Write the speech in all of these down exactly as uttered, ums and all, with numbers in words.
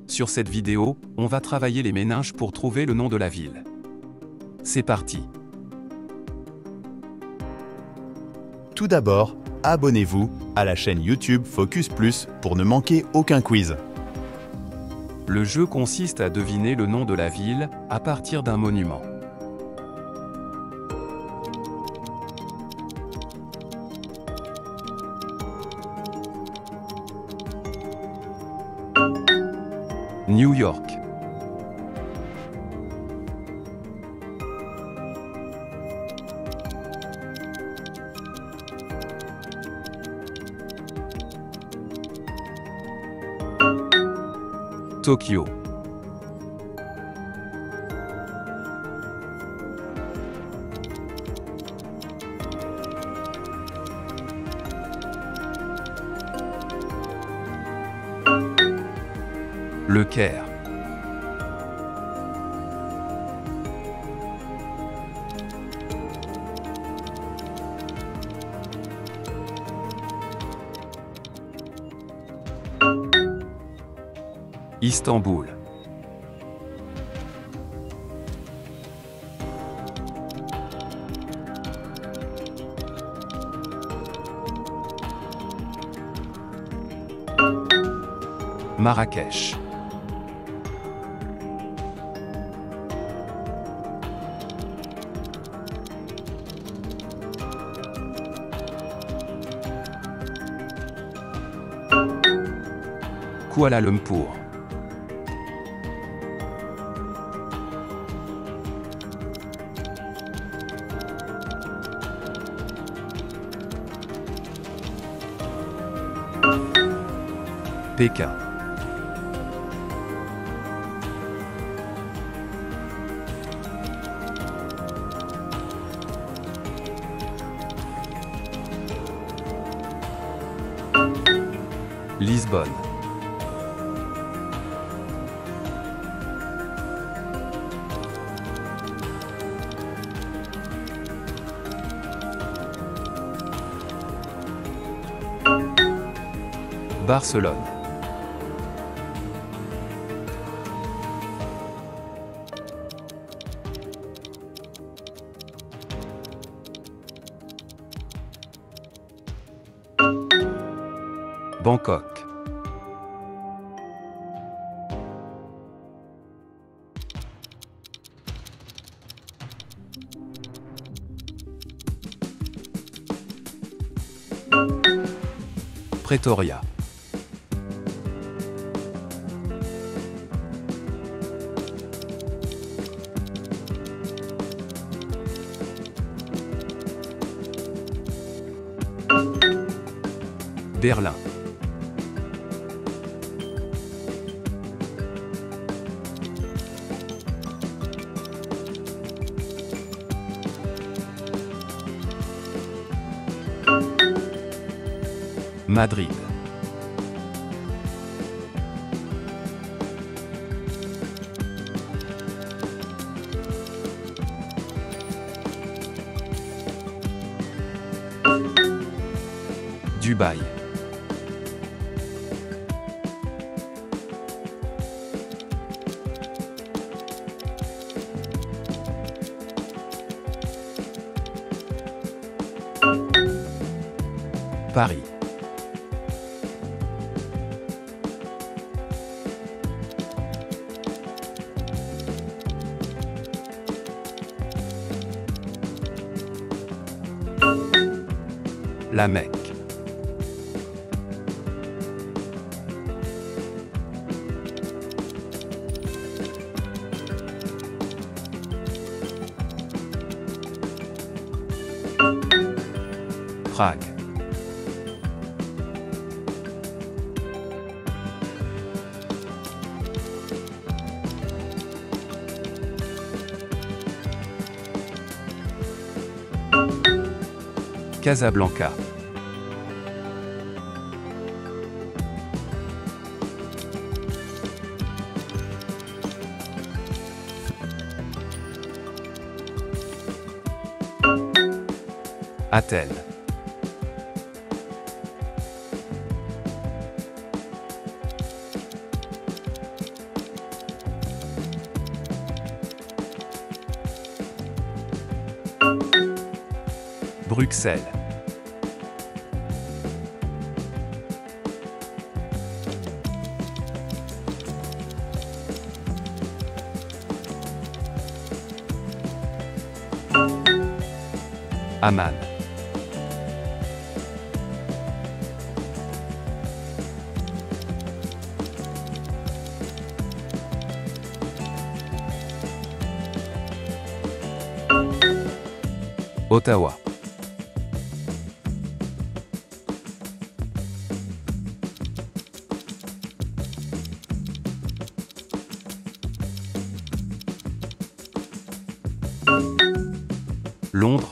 Sur cette vidéo, on va travailler les méninges pour trouver le nom de la ville. C'est parti! Tout d'abord, abonnez-vous à la chaîne YouTube Focus Plus pour ne manquer aucun quiz. Le jeu consiste à deviner le nom de la ville à partir d'un monument. New York. Tokyo. Le Caire. Istanbul. Marrakech. Kuala Lumpur. Pékin. Lisbonne. Barcelone. Bangkok. Pretoria. Berlin. Madrid. Dubaï. Paris. La Mecque. Prague. Casablanca. Athènes. Bruxelles. Amman. Ottawa. Londres.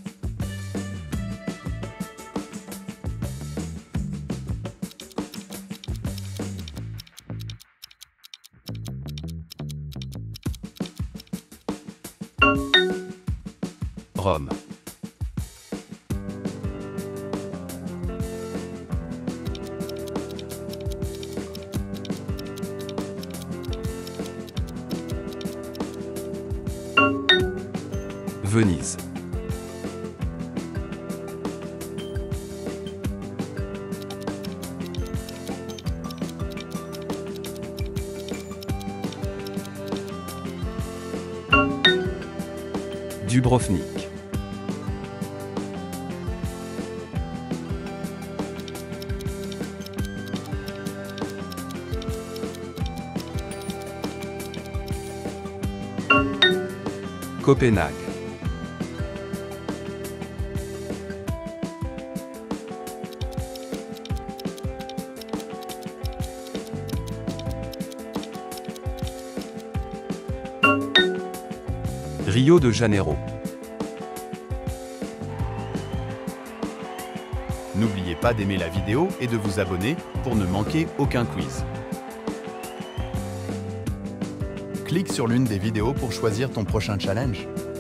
Rome. Venise. Dubrovnik. Copenhague. Rio de Janeiro. N'oubliez pas d'aimer la vidéo et de vous abonner pour ne manquer aucun quiz. Clique sur l'une des vidéos pour choisir ton prochain challenge.